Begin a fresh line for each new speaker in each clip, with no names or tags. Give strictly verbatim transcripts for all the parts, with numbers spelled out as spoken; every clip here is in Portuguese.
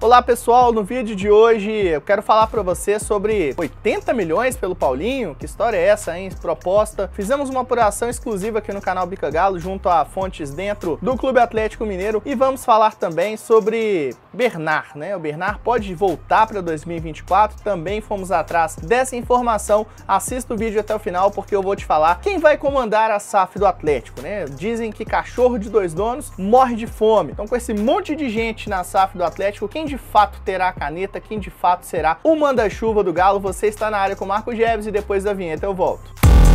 Olá pessoal, no vídeo de hoje eu quero falar para você sobre oitenta milhões pelo Paulinho. Que história é essa, hein? Proposta. Fizemos uma apuração exclusiva aqui no canal Bica Galo junto a fontes dentro do Clube Atlético Mineiro e vamos falar também sobre Bernard, né? O Bernard pode voltar para dois mil e vinte e quatro, também fomos atrás dessa informação. Assista o vídeo até o final porque eu vou te falar quem vai comandar a S A F do Atlético, né? Dizem que cachorro de dois donos morre de fome. Então com esse monte de gente na S A F do Atlético, quem de fato terá a caneta, quem de fato será o manda-chuva do Galo? Você está na área com o Marco Geves e depois da vinheta eu volto.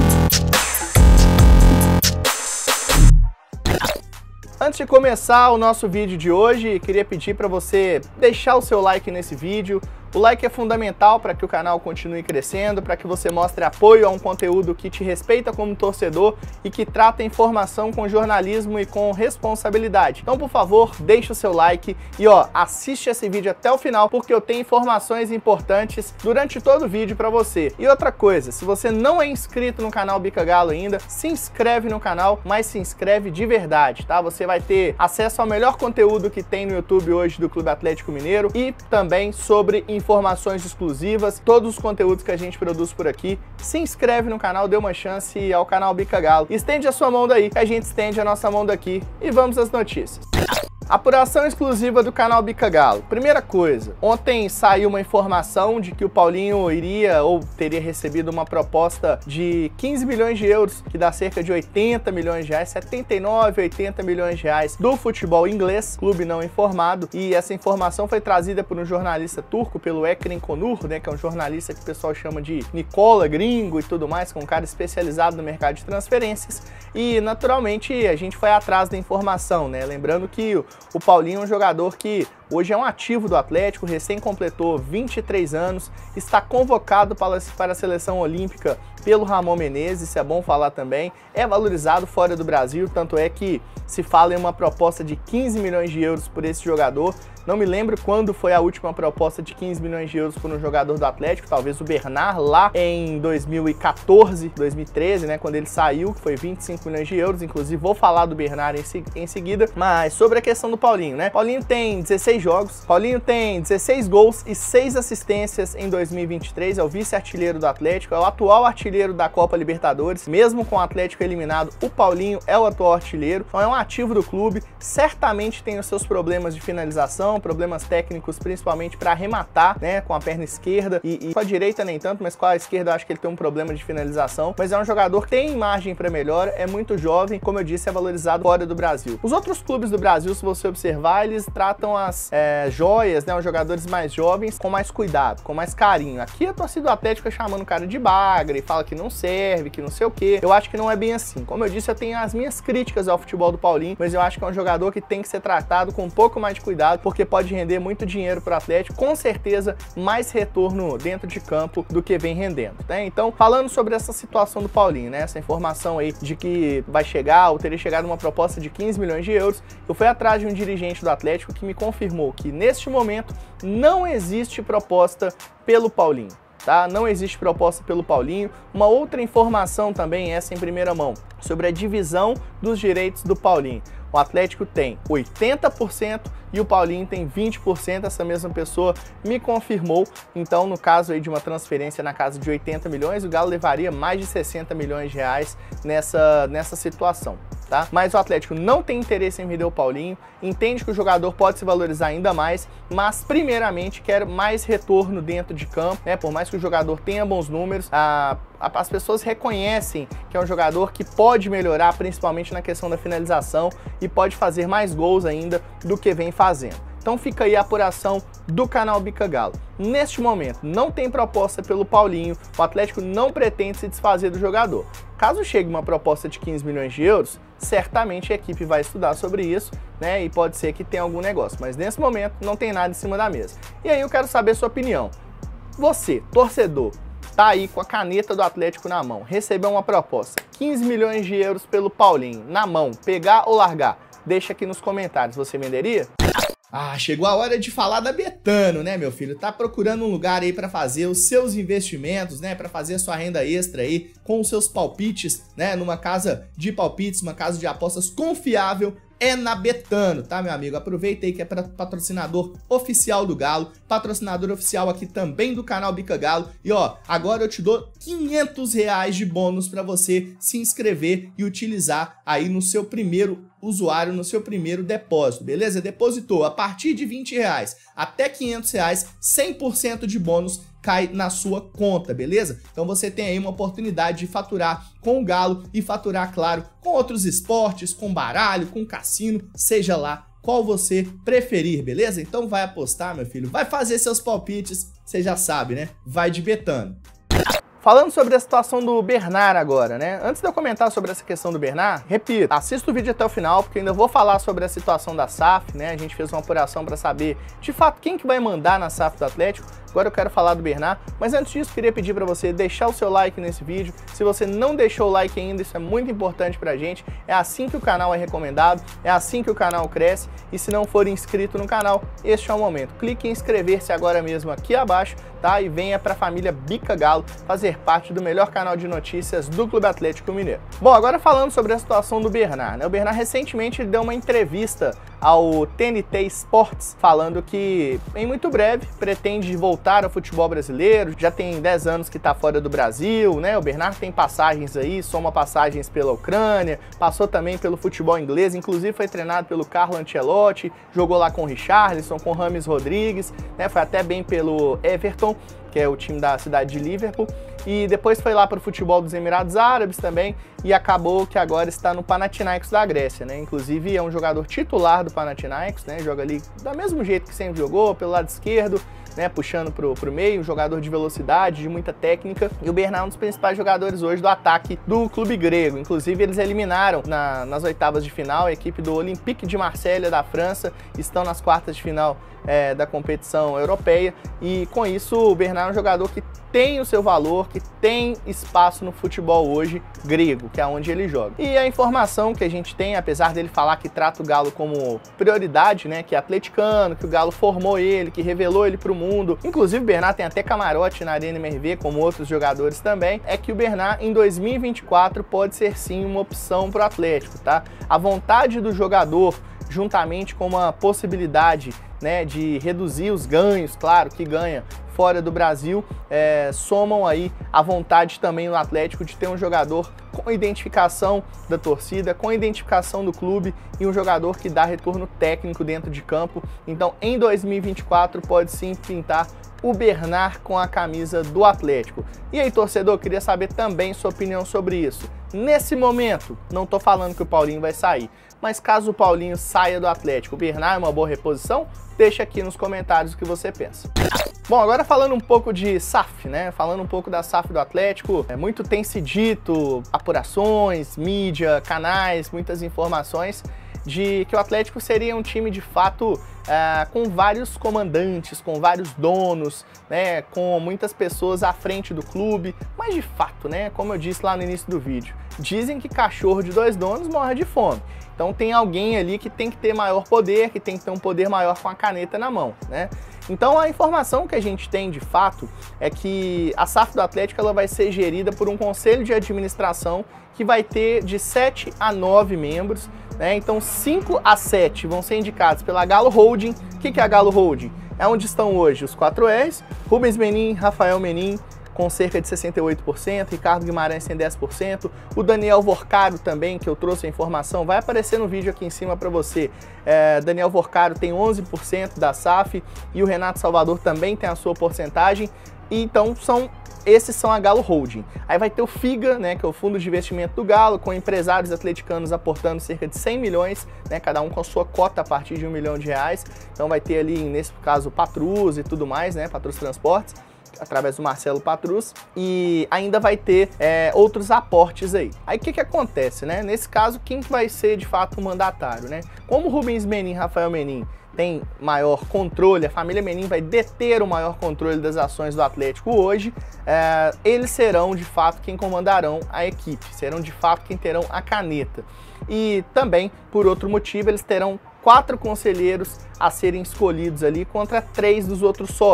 Antes de começar o nosso vídeo de hoje, queria pedir para você deixar o seu like nesse vídeo. O like é fundamental para que o canal continue crescendo, para que você mostre apoio a um conteúdo que te respeita como torcedor e que trata a informação com jornalismo e com responsabilidade. Então, por favor, deixa o seu like e ó, assiste esse vídeo até o final porque eu tenho informações importantes durante todo o vídeo para você. E outra coisa, se você não é inscrito no canal Bica Galo ainda, se inscreve no canal, mas se inscreve de verdade, tá? Você vai ter acesso ao melhor conteúdo que tem no YouTube hoje do Clube Atlético Mineiro e também sobre informações exclusivas, todos os conteúdos que a gente produz por aqui. Se inscreve no canal, dê uma chance ao canal Bica Galo. Estende a sua mão daí, que a gente estende a nossa mão daqui e vamos às notícias. Apuração exclusiva do canal Bica Galo. Primeira coisa, ontem saiu uma informação de que o Paulinho iria ou teria recebido uma proposta de quinze milhões de euros, que dá cerca de oitenta milhões de reais, setenta e nove, oitenta milhões de reais do futebol inglês, clube não informado, e essa informação foi trazida por um jornalista turco, pelo Ekrem Konur, né, que é um jornalista que o pessoal chama de Nicola Gringo e tudo mais, que é um cara especializado no mercado de transferências, e naturalmente a gente foi atrás da informação, né, lembrando que o O Paulinho é um jogador que hoje é um ativo do Atlético, recém completou vinte e três anos, está convocado para, para a seleção olímpica pelo Ramon Menezes, isso é bom falar também, é valorizado fora do Brasil, tanto é que se fala em uma proposta de quinze milhões de euros por esse jogador. Não me lembro quando foi a última proposta de quinze milhões de euros por um jogador do Atlético, talvez o Bernard lá em dois mil e quatorze, dois mil e treze, né, quando ele saiu, que foi vinte e cinco milhões de euros, inclusive vou falar do Bernard em, em seguida, mas sobre a questão do Paulinho, né, Paulinho tem dezesseis jogos, Paulinho tem dezesseis gols e seis assistências em dois mil e vinte e três, é o vice-artilheiro do Atlético, é o atual artilheiro da Copa Libertadores, mesmo com o Atlético eliminado, o Paulinho é o atual artilheiro, então é um ativo do clube, certamente tem os seus problemas de finalização, problemas técnicos, principalmente para arrematar, né, com a perna esquerda e, e com a direita nem tanto, mas com a esquerda eu acho que ele tem um problema de finalização, mas é um jogador que tem margem para melhora, é muito jovem, como eu disse, é valorizado fora do Brasil. Os outros clubes do Brasil, se você observar, eles tratam as é, joias, né, os jogadores mais jovens com mais cuidado, com mais carinho. Aqui a torcida do Atlético é chamando o cara de bagre, fala que não serve, que não sei o que. Eu acho que não é bem assim. Como eu disse, eu tenho as minhas críticas ao futebol do Paulinho, mas eu acho que é um jogador que tem que ser tratado com um pouco mais de cuidado, porque pode render muito dinheiro para o Atlético, com certeza mais retorno dentro de campo do que vem rendendo, né? Então, falando sobre essa situação do Paulinho, né, essa informação aí de que vai chegar ou teria chegado uma proposta de quinze milhões de euros, eu fui atrás de um dirigente do Atlético que me confirmou que neste momento não existe proposta pelo Paulinho. Tá? Não existe proposta pelo Paulinho. Uma outra informação também, essa em primeira mão, sobre a divisão dos direitos do Paulinho. O Atlético tem oitenta por cento e o Paulinho tem vinte por cento, essa mesma pessoa me confirmou. Então, no caso aí de uma transferência na casa de oitenta milhões, o Galo levaria mais de sessenta milhões de reais nessa, nessa situação. Tá? Mas o Atlético não tem interesse em vender o Paulinho, entende que o jogador pode se valorizar ainda mais, mas primeiramente quer mais retorno dentro de campo, né? Por mais que o jogador tenha bons números, a, a, as pessoas reconhecem que é um jogador que pode melhorar, principalmente na questão da finalização, e pode fazer mais gols ainda do que vem fazendo. Então fica aí a apuração do canal Bica Galo. Neste momento não tem proposta pelo Paulinho, o Atlético não pretende se desfazer do jogador. Caso chegue uma proposta de quinze milhões de euros, certamente a equipe vai estudar sobre isso, né, e pode ser que tenha algum negócio, mas nesse momento não tem nada em cima da mesa. E aí eu quero saber a sua opinião. Você, torcedor, tá aí com a caneta do Atlético na mão, recebeu uma proposta, quinze milhões de euros pelo Paulinho, na mão, pegar ou largar? Deixa aqui nos comentários, você venderia? Ah, chegou a hora de falar da Betano, né, meu filho? Tá procurando um lugar aí para fazer os seus investimentos, né, para fazer a sua renda extra aí com os seus palpites, né, numa casa de palpites, uma casa de apostas confiável. é na Betano, tá, meu amigo? Aproveita aí que é patrocinador oficial do Galo, patrocinador oficial aqui também do canal Bica Galo. E ó, agora eu te dou quinhentos reais de bônus para você se inscrever e utilizar aí no seu primeiro usuário, no seu primeiro depósito, beleza? Depositou a partir de vinte reais até quinhentos reais, cem por cento de bônus cai na sua conta, beleza? Então você tem aí uma oportunidade de faturar com o Galo e faturar, claro, com outros esportes, com baralho, com cassino, seja lá qual você preferir, beleza? Então vai apostar, meu filho, vai fazer seus palpites, você já sabe, né? Vai de Betano. Falando sobre a situação do Bernard agora, né? Antes de eu comentar sobre essa questão do Bernard, repito, assista o vídeo até o final, porque eu ainda vou falar sobre a situação da S A F, né? A gente fez uma apuração para saber, de fato, quem que vai mandar na S A F do Atlético. Agora eu quero falar do Bernard, mas antes disso, queria pedir para você deixar o seu like nesse vídeo. Se você não deixou o like ainda, isso é muito importante pra gente. É assim que o canal é recomendado, é assim que o canal cresce. E se não for inscrito no canal, este é o momento. Clique em inscrever-se agora mesmo aqui abaixo, tá? E venha para a família Bica Galo fazer parte do melhor canal de notícias do Clube Atlético Mineiro. Bom, agora falando sobre a situação do Bernard, né? O Bernard recentemente deu uma entrevista ao T N T Sports, falando que em muito breve pretende voltar ao futebol brasileiro. Já tem dez anos que está fora do Brasil, né? O Bernard tem passagens aí, soma passagens pela Ucrânia, passou também pelo futebol inglês, inclusive foi treinado pelo Carlo Ancelotti, jogou lá com o Richarlison, com o James Rodrigues, né? Foi até bem pelo Everton, que é o time da cidade de Liverpool, e depois foi lá para o futebol dos Emirados Árabes também, e acabou que agora está no Panathinaikos da Grécia, né? Inclusive é um jogador titular do Panathinaikos, né? Joga ali do mesmo jeito que sempre jogou, pelo lado esquerdo, né? Puxando pro, pro meio, um jogador de velocidade, de muita técnica, e o Bernard é um dos principais jogadores hoje do ataque do clube grego. Inclusive eles eliminaram na, nas oitavas de final a equipe do Olympique de Marselha da França, estão nas quartas de final É, da competição europeia, e com isso o Bernard é um jogador que tem o seu valor, que tem espaço no futebol hoje grego, que é onde ele joga. E a informação que a gente tem, apesar dele falar que trata o Galo como prioridade, né, que é atleticano, que o Galo formou ele, que revelou ele para o mundo, inclusive o Bernard tem até camarote na Arena M R V, como outros jogadores também, é que o Bernard em dois mil e vinte e quatro pode ser sim uma opção para o Atlético, tá? A vontade do jogador, juntamente com uma possibilidade, né, de reduzir os ganhos, claro, que ganha fora do Brasil, é, somam aí a vontade também no Atlético de ter um jogador com identificação da torcida, com identificação do clube e um jogador que dá retorno técnico dentro de campo. Então, em dois mil e vinte e quatro, pode sim pintar o Bernard com a camisa do Atlético. E aí, torcedor, queria saber também sua opinião sobre isso. Nesse momento, não tô falando que o Paulinho vai sair, mas caso o Paulinho saia do Atlético, o Bernard é uma boa reposição? Deixa aqui nos comentários o que você pensa. Bom, agora falando um pouco de S A F, né? Falando um pouco da S A F do Atlético, é, muito tem se dito, apurações, mídia, canais, muitas informações de que o Atlético seria um time de fato é, com vários comandantes, com vários donos, né, com muitas pessoas à frente do clube, mas de fato, né, como eu disse lá no início do vídeo, dizem que cachorro de dois donos morre de fome. Então tem alguém ali que tem que ter maior poder, que tem que ter um poder maior com a caneta na mão, né? Então a informação que a gente tem de fato é que a S A F do Atlético ela vai ser gerida por um conselho de administração que vai ter de sete a nove membros, né? Então cinco a sete vão ser indicados pela Galo Holding. O que é a Galo Holding? É onde estão hoje os quatro R's, Rubens Menin, Rafael Menin, com cerca de sessenta e oito por cento, Ricardo Guimarães tem dez por cento, o Daniel Vorcaro também, que eu trouxe a informação, vai aparecer no vídeo aqui em cima para você. É, Daniel Vorcaro tem onze por cento da S A F e o Renato Salvador também tem a sua porcentagem, e então são, esses são a Galo Holding. Aí vai ter o FIGA, né, que é o Fundo de Investimento do Galo, com empresários atleticanos aportando cerca de cem milhões, né, cada um com a sua cota a partir de um milhão de reais. Então vai ter ali, nesse caso, o Patrus e tudo mais, né, Patrus Transportes, através do Marcelo Patrus, e ainda vai ter é, outros aportes aí. Aí o que que acontece, né? Nesse caso, quem que vai ser de fato o mandatário, né? Como Rubens Menin e Rafael Menin tem maior controle, a família Menin vai deter o maior controle das ações do Atlético hoje, é, eles serão de fato quem comandarão a equipe, serão de fato quem terão a caneta. E também, por outro motivo, eles terão quatro conselheiros a serem escolhidos ali contra três dos outros sócios.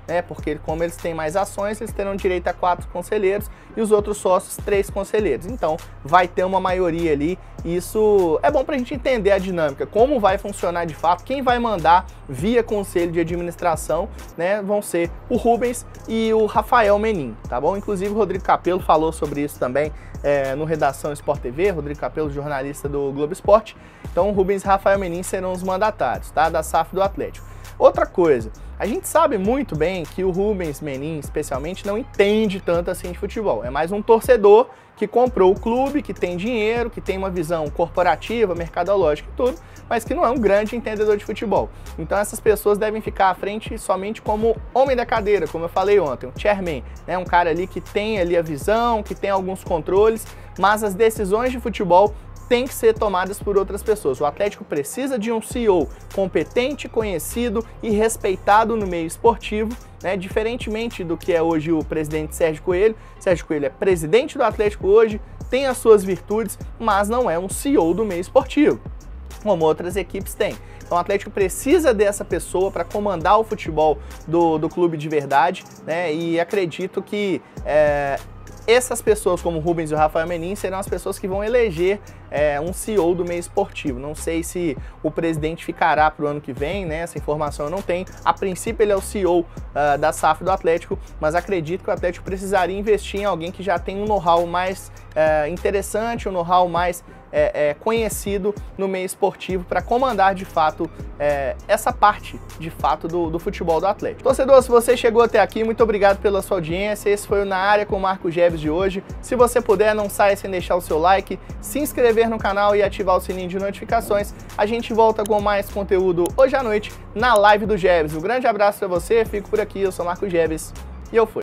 né? Porque como eles têm mais ações, eles terão direito a quatro conselheiros e os outros sócios, três conselheiros. Então, vai ter uma maioria ali. E isso é bom para a gente entender a dinâmica, como vai funcionar de fato, quem vai mandar via conselho de administração, né? Vão ser o Rubens e o Rafael Menin, tá bom? Inclusive o Rodrigo Capello falou sobre isso também é, no Redação Sport T V, Rodrigo Capello, jornalista do Globo Esporte. Então o Rubens e Rafael Menin serão os mandatários, tá? Da S A F do Atlético. Outra coisa, a gente sabe muito bem que o Rubens Menin, especialmente, não entende tanto assim de futebol. É mais um torcedor que comprou o clube, que tem dinheiro, que tem uma visão corporativa, mercadológica e tudo, mas que não é um grande entendedor de futebol. Então essas pessoas devem ficar à frente somente como homem da cadeira, como eu falei ontem, um chairman, né? Um cara ali que tem ali a visão, que tem alguns controles, mas as decisões de futebol tem que ser tomadas por outras pessoas. O Atlético precisa de um C E O competente, conhecido e respeitado no meio esportivo, né? Diferentemente do que é hoje o presidente Sérgio Coelho. Sérgio Coelho é presidente do Atlético hoje, tem as suas virtudes, mas não é um C E O do meio esportivo, como outras equipes têm. Então o Atlético precisa dessa pessoa para comandar o futebol do, do clube de verdade, né? E acredito que é, essas pessoas, como o Rubens e o Rafael Menin, serão as pessoas que vão eleger é, um C E O do meio esportivo. Não sei se o presidente ficará para o ano que vem, né? Essa informação eu não tenho. A princípio ele é o C E O uh, da S A F do Atlético, mas acredito que o Atlético precisaria investir em alguém que já tem um know-how mais uh, interessante, um know-how mais É, é, conhecido no meio esportivo para comandar de fato é, essa parte de fato do, do futebol do Atlético. Torcedor, se você chegou até aqui, muito obrigado pela sua audiência. Esse foi o Na Área com o Marco Geves de hoje. Se você puder, não saia sem deixar o seu like, se inscrever no canal e ativar o sininho de notificações. A gente volta com mais conteúdo hoje à noite na live do Geves. Um grande abraço para você, fico por aqui, eu sou Marco Geves e eu fui.